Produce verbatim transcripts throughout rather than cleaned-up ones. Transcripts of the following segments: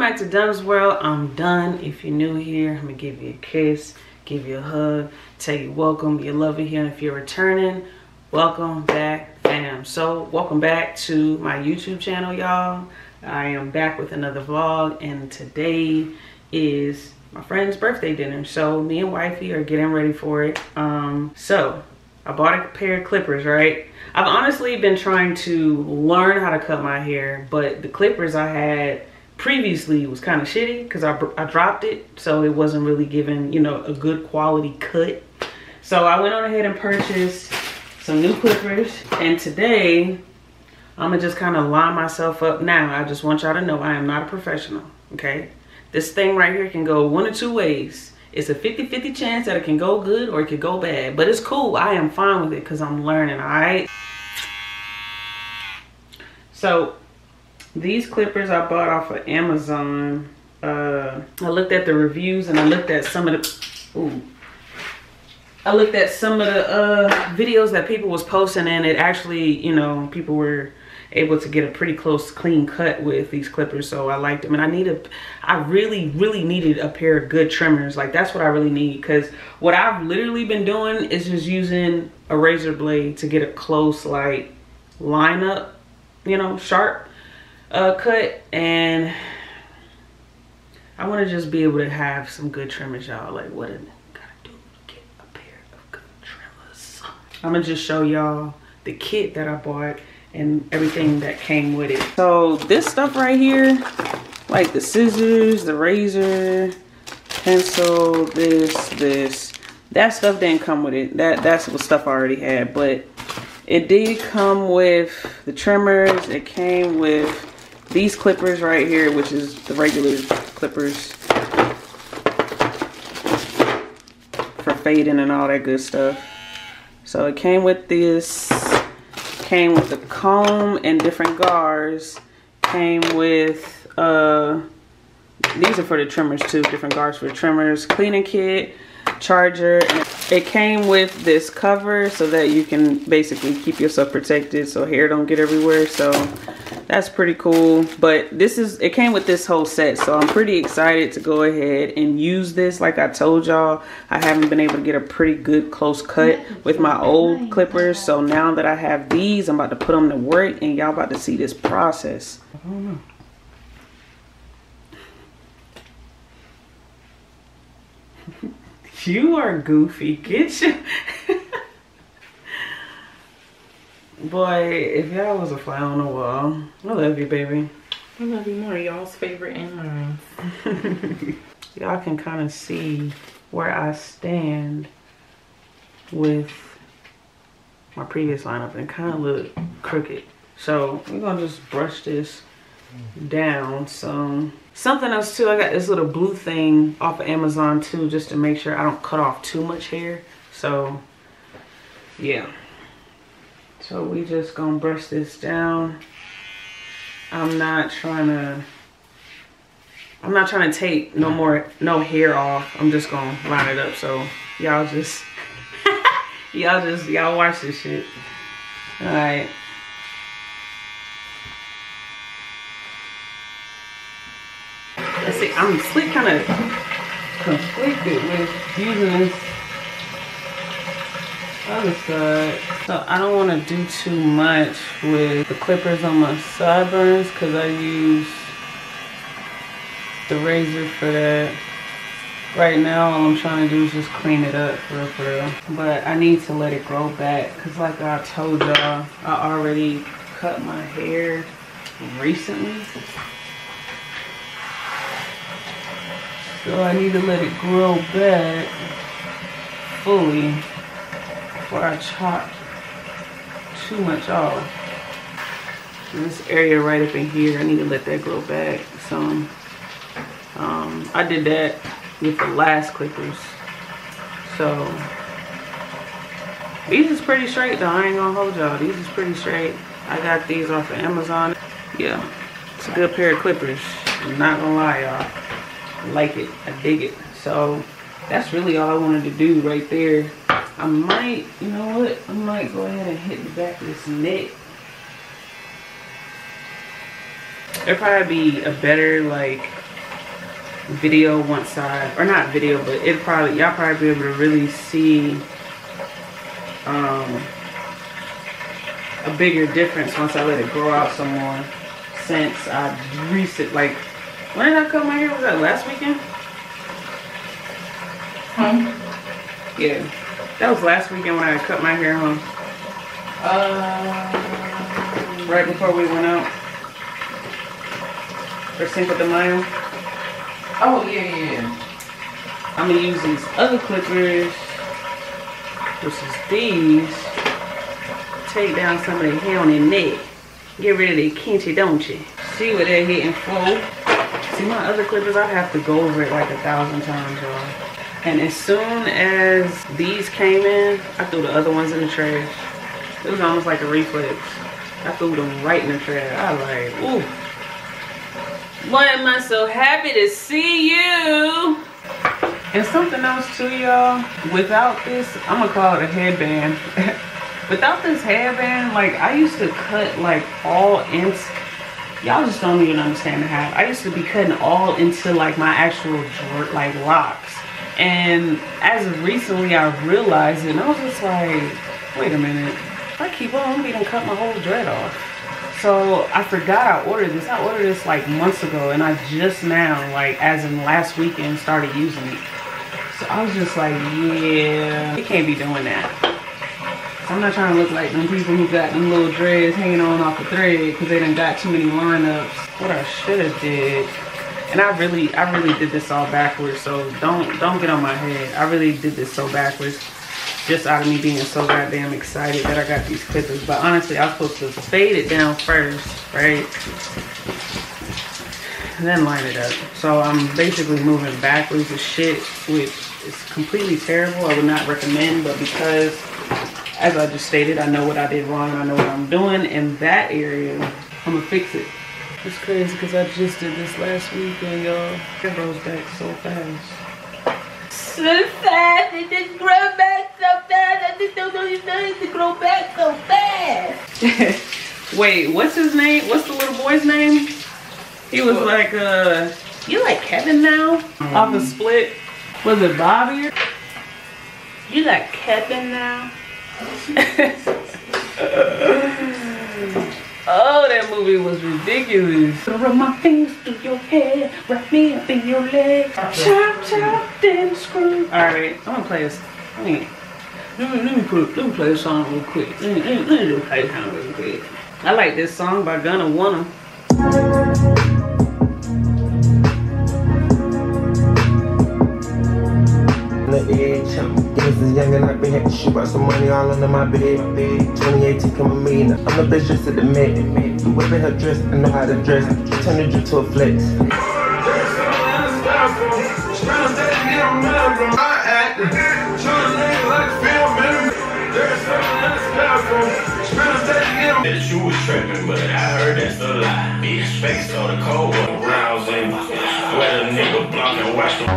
back to Dunn's World. I'm Dunn. If you're new here, I'm gonna give you a kiss, give you a hug, tell you welcome, you love it here. And if you're returning, welcome back, fam. So welcome back to my YouTube channel, y'all. I am back with another vlog, and today is my friend's birthday dinner. So me and wifey are getting ready for it. Um, so I bought a pair of clippers, right? I've honestly been trying to learn how to cut my hair, but the clippers I had previously was kind of shitty because I, I dropped it, so it wasn't really giving, you know, a good quality cut. So I went on ahead and purchased some new clippers, and today I'm gonna just kind of line myself up. Now I just want y'all to know I am not a professional, okay? This thing right here can go one or two ways. It's a fifty fifty chance that it can go good or it could go bad, but it's cool. I am fine with it because I'm learning, all right? So these clippers I bought off of Amazon. Uh, I looked at the reviews and I looked at some of the, ooh, I looked at some of the uh, videos that people was posting, and it actually, you know, people were able to get a pretty close, clean cut with these clippers. So I liked them, and I needed, I really, really needed a pair of good trimmers. Like that's what I really need, because what I've literally been doing is just using a razor blade to get a close, like, line up, you know, sharp uh, cut, and I want to just be able to have some good trimmers, y'all. Like, what I gotta do to get a pair of good trimmers. I'm gonna just show y'all the kit that I bought and everything that came with it. So this stuff right here, like the scissors, the razor, pencil, this, this, that stuff didn't come with it. That that's what stuff I already had, but it did come with the trimmers. It came with these clippers right here, which is the regular clippers for fading and all that good stuff. So it came with this, came with the comb and different guards, came with, uh, these are for the trimmers too, different guards for the trimmers, cleaning kit, charger, and it came with this cover so that you can basically keep yourself protected so hair don't get everywhere. So that's pretty cool. But this is, it came with this whole set, so I'm pretty excited to go ahead and use this. Like I told y'all, I haven't been able to get a pretty good close cut with my old clippers, so now that I have these, I'm about to put them to work, and y'all about to see this process. I don't know. You are goofy. Get you. Boy, if y'all was a fly on the wall. I love you, baby. I love you more. Y'all's favorite and mine. Y'all can kind of see where I stand with my previous lineup, and kind of look crooked. So we're gonna just brush this down. So something else too, I got this little blue thing off of Amazon too, just to make sure I don't cut off too much hair. So yeah, so we just gonna brush this down. I'm not trying to I'm not trying to take no more no hair off. I'm just gonna line it up, so y'all just y'all just y'all watch this shit. All right. Let's see, I'm still kind of conflicted with using this other side. So I don't want to do too much with the clippers on my sideburns because I use the razor for that. Right now, all I'm trying to do is just clean it up for real, for real. But I need to let it grow back because like I told y'all, I already cut my hair recently. So I need to let it grow back fully before I chop too much off. And this area right up in here, I need to let that grow back some. Um, I did that with the last clippers. So these is pretty straight though, I ain't gonna hold y'all. These is pretty straight. I got these off of Amazon. Yeah, it's a good pair of clippers. I'm not gonna lie, y'all. I like it, I dig it. So that's really all I wanted to do right there. I might, you know what, I might go ahead and hit the back of this neck. It'd probably be a better like video once I, or not video, but it probably, y'all probably be able to really see um, a bigger difference once I let it grow out some more. Since I recent, like, when did I cut my hair? Was that last weekend? Huh? Yeah, that was last weekend when I cut my hair, huh? Uh, Right before we went out for Cinco de Mayo. oh, yeah, yeah. I'm gonna use these other clippers, which is these. Take down some of the hair on their neck. Get rid of the kinchi, don't you? See what they're hitting for. See my other clippers, I have to go over it like a thousand times, y'all. And as soon as these came in, I threw the other ones in the trash. It was almost like a reflex. I threw them right in the trash. I was like, ooh. Boy, am I so happy to see you. And something else too, y'all. Without this, I'm gonna call it a headband. Without this headband, like I used to cut like all into, y'all just don't even understand how. I used to be cutting all into like my actual like locks. And as of recently, I realized it and I was just like, wait a minute. If I keep on, I'm gonna cut my whole dread off. So I forgot I ordered this. I ordered this like months ago and I just now, like as in last weekend, started using it. So I was just like, yeah, you can't be doing that. I'm not trying to look like them people who got them little dreads hanging on off the thread because they done got too many lineups. What I should have did, and I really, I really did this all backwards. So don't, don't get on my head. I really did this so backwards, just out of me being so goddamn excited that I got these clippers. But honestly, I was supposed to fade it down first, right? And then line it up. So I'm basically moving backwards with shit, which is completely terrible. I would not recommend, but because, as I just stated, I know what I did wrong. I know what I'm doing in that area. I'm gonna fix it. It's crazy because I just did this last weekend, y'all. It grows back so fast. So fast, it just grows back so fast. I just don't know you know it to grow back so fast. Wait, what's his name? What's the little boy's name? He was what? like, uh, you like Kevin now? Mm. Off the Split. Was it Bobby? You like Kevin now? Oh, that movie was ridiculous. Run my fingers through your hair, wrap me up in your legs, chop, chop, then screw. All right, I'm gonna play this. Let me, let me, let me, put, let me play a song real quick. Let me, let me, let me just play a song real quick. I like this song by Gunna Wunna. The edge, Guinness is young and I been had to shoot out some money all under my bed. twenty eighteen coming mean, I'm the bitch just at the Met. The whip in her dress, I know how to dress. Turn the drip to a flex. That you was tripping, but I heard that's a lie. Bitch, face on the cold one, browsing. Where the nigga block and watch the.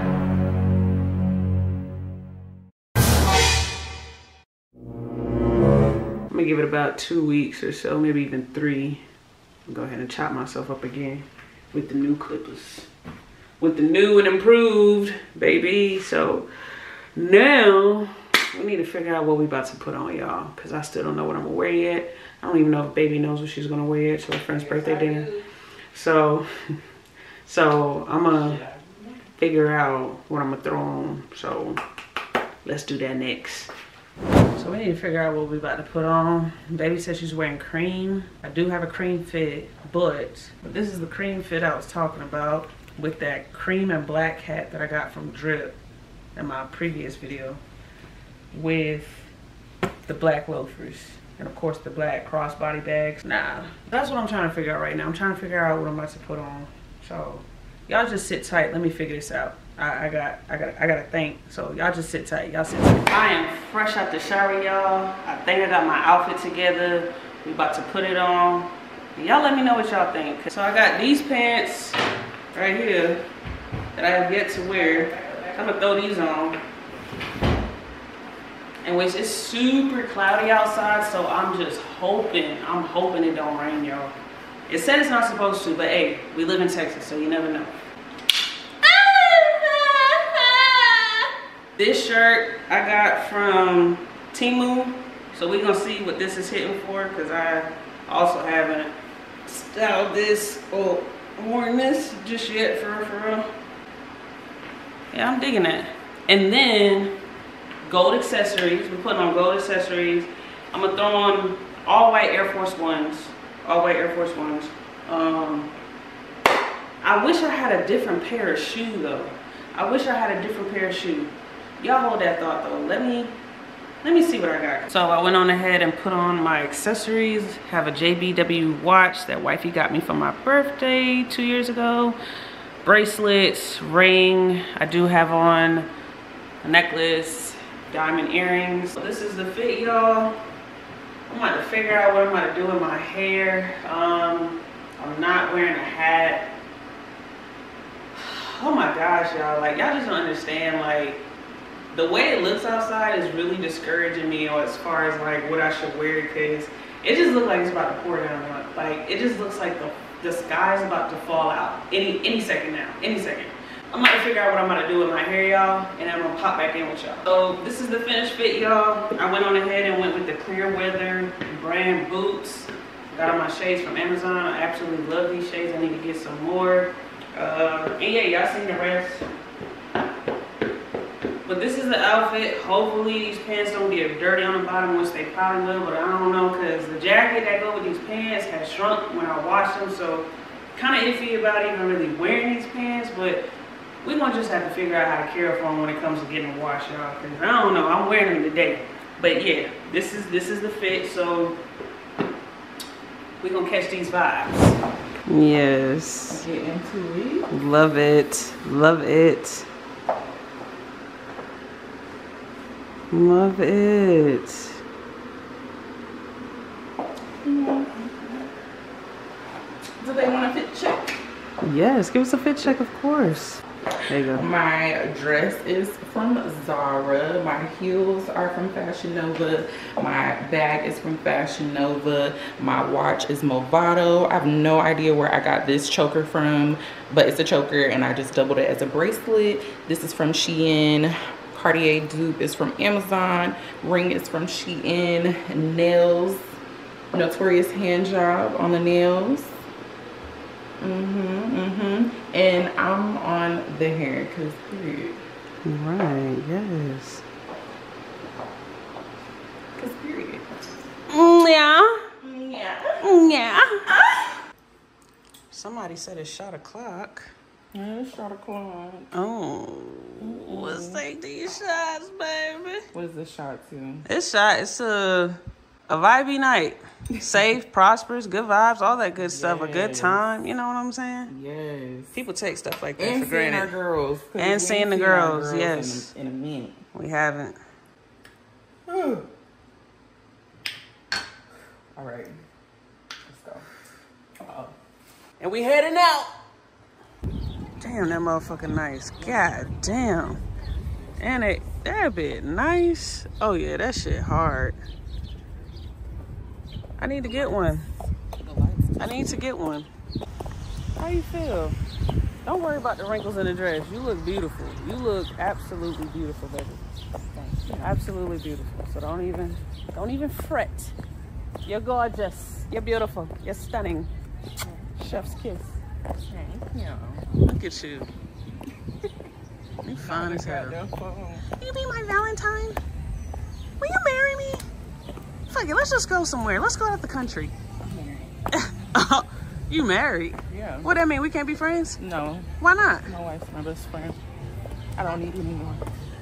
I'm gonna give it about two weeks or so, maybe even three. I'll go ahead and chop myself up again with the new clippers. With the new and improved, baby. So now we need to figure out what we about to put on, y'all, because I still don't know what I'm gonna wear yet. I don't even know if baby knows what she's gonna wear yet. It's her friend's birthday dinner. So, so I'm gonna figure out what I'm gonna throw on. So let's do that next. So we need to figure out what we about to put on. Baby said she's wearing cream. I do have a cream fit, but, but this is the cream fit I was talking about with that cream and black hat that I got from Drip in my previous video, with the black loafers and of course the black crossbody bags. Nah, that's what I'm trying to figure out right now. I'm trying to figure out what I'm about to put on. So y'all just sit tight. Let me figure this out. I, I got, I got, I got to think. So y'all just sit tight. Y'all sit tight. I am fresh out the shower, y'all. I think I got my outfit together. We about to put it on. Y'all let me know what y'all think. So I got these pants right here that I have yet to wear. I'm gonna throw these on. And which it's super cloudy outside, so I'm just hoping, I'm hoping it don't rain, y'all. It said it's not supposed to, but hey, we live in Texas, so you never know. This shirt I got from Temu. So we're gonna see what this is hitting for, because I also haven't styled this or worn this just yet, for real, for real. Yeah, I'm digging that. And then gold accessories. We're putting on gold accessories. I'm gonna throw on all white Air Force Ones. All white Air Force Ones. Um, I wish I had a different pair of shoe though. I wish I had a different pair of shoe. Y'all hold that thought though. Let me let me see what I got. So I went on ahead and put on my accessories. Have a J B W watch that wifey got me for my birthday two years ago. Bracelets, ring. I do have on a necklace, diamond earrings. So this is the fit, y'all. I'm about to figure out what I'm about to do with my hair. Um, I'm not wearing a hat. Oh my gosh, y'all. Like, y'all just don't understand. Like, the way it looks outside is really discouraging me, you know, as far as like what I should wear, because it just looks like it's about to pour down. Like, it just looks like the, the sky's about to fall out any any second now, any second. I'm about to figure out what I'm about to do with my hair, y'all, and I'm gonna pop back in with y'all. So this is the finished fit, y'all. I went on ahead and went with the Clear Weather brand boots. Got on my shades from Amazon. I absolutely love these shades. I need to get some more. Uh, and yeah, y'all seen the rest. But this is the outfit. Hopefully these pants don't get dirty on the bottom, which they probably will, but I don't know, because the jacket that go with these pants has shrunk when I washed them, so kind of iffy about even really wearing these pants, but we're gonna just have to figure out how to care for them when it comes to getting washed, y'all, because I don't know, I'm wearing them today. But yeah, this is this is the fit, so we're gonna catch these vibes. Yes. Get into it. Love it. Love it. Love it. Do they want a fit check? Yes, give us a fit check, of course. There you go. My dress is from Zara. My heels are from Fashion Nova. My bag is from Fashion Nova. My watch is Movado. I have no idea where I got this choker from, but it's a choker and I just doubled it as a bracelet. This is from Shein. Cartier dupe is from Amazon. Ring is from Shein. Nails, Notorious hand job on the nails. Mm-hmm, mm-hmm. And I'm on the hair, cause period. Right, yes. Cause period. Mm, yeah. Yeah. Mm, yeah. Somebody said it's shot o'clock. Yeah, it's shot o'clock. Oh, mm-hmm. Let's take these shots, baby. What is this shot to? It's shot. It's a a vibey night. Safe, prosperous, good vibes, all that good stuff. Yes. A good time. You know what I'm saying? Yes. People take stuff like that and for granted. Our girls, and seeing the girls. girls. Yes. In a, in a minute. We haven't. All right. Let's go. Uh-oh. And we heading out. Damn, that motherfucker nice. God damn. And it that bit nice. Oh yeah, that shit hard. I need to get one. I need to get one. How you feel? Don't worry about the wrinkles in the dress. You look beautiful. You look absolutely beautiful, baby. Absolutely beautiful. So don't even, don't even fret. You're gorgeous. You're beautiful. You're stunning. Chef's kiss. Thank you. Look at you. You fine as hell. You be my Valentine? Will you marry me? Fuck it, let's just go somewhere. Let's go out the country. I'm married. You married? Yeah. What that mean? We can't be friends? No. Why not? My wife's my best friend. I don't need anymore.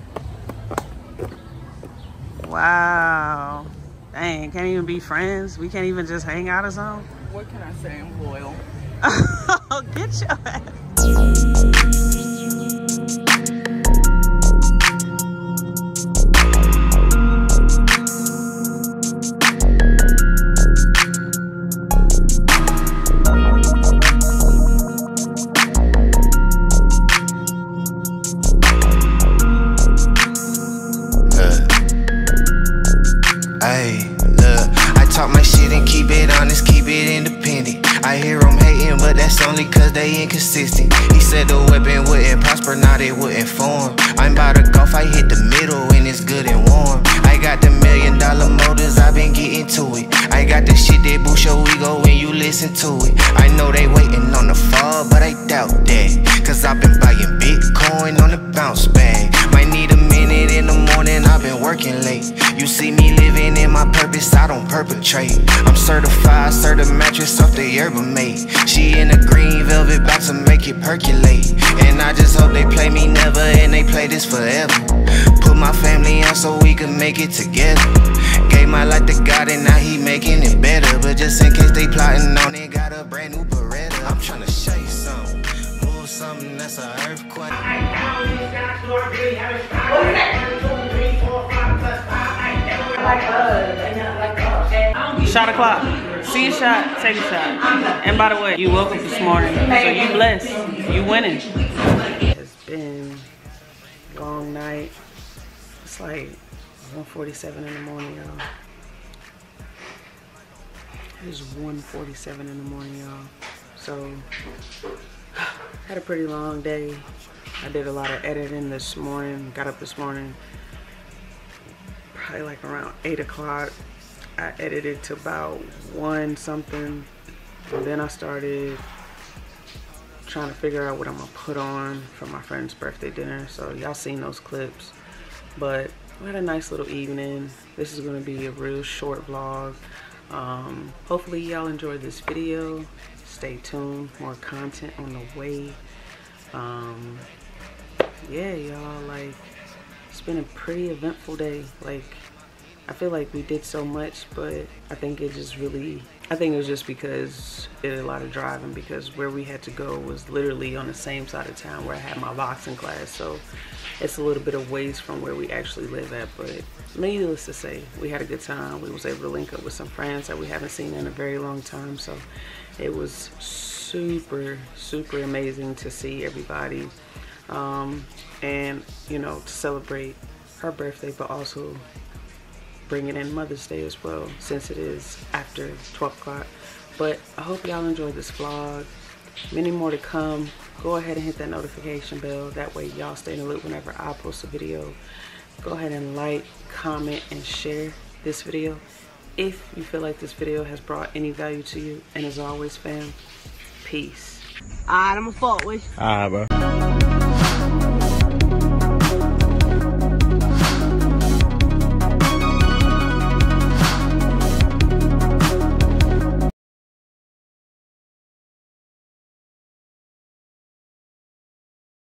Wow. Dang, can't even be friends? We can't even just hang out or something? What can I say? I'm loyal. Get your ass. Ay, look, I talk my shit and keep it honest, keep it independent. I hear them hating, but that's that's only cause they inconsistent. He said the weapon wouldn't prosper, now they wouldn't form. I'm by the golf, I hit the middle when it's good and warm. I got the million dollar motors, I've been getting to it. I got the shit that boost your ego when you listen to it. I know they waiting on the fall, but I doubt that, cause I've been buying Bitcoin on the bounce bag. Might need a minute in the morning, I've been working late. You see me living in my purpose, I don't perpetrate. I'm certified, certified mattress off the Yerba Mate. She in a green velvet box to make it percolate. And I just hope they play me never and they play this forever. Put my family on so we can make it together. Gave my life to God and now he making it better. But just in case they plotting on it, got a brand new Beretta. I'm tryna show you something, move something that's an earthquake. Shot o'clock. See a shot, take a shot. And by the way, you woke up this morning, so you blessed. You winning. It's been a long night. It's like one forty-seven in the morning, y'all. It is one forty-seven in the morning, y'all. So, had a pretty long day. I did a lot of editing this morning. Got up this morning, probably like around eight o'clock. I edited to about one something, and then I started trying to figure out what I'm gonna put on for my friend's birthday dinner. So y'all seen those clips, but we had a nice little evening. This is gonna be a real short vlog. Um, hopefully y'all enjoyed this video. Stay tuned, more content on the way. Um, yeah, y'all, like, it's been a pretty eventful day. Like, I feel like we did so much, but I think it just really, I think it was just because we did a lot of driving, because where we had to go was literally on the same side of town where I had my boxing class. So it's a little bit of ways from where we actually live at, but needless to say, we had a good time. We was able to link up with some friends that we haven't seen in a very long time. So it was super, super amazing to see everybody. Um, and, you know, to celebrate her birthday, but also bringing in Mother's Day as well, since it is after twelve o'clock. But I hope y'all enjoyed this vlog. Many more to come. Go ahead and hit that notification bell. That way y'all stay in the loop whenever I post a video. Go ahead and like, comment, and share this video if you feel like this video has brought any value to you. And as always, fam, peace. Alright, I'm a fuck with you. Alright, bro.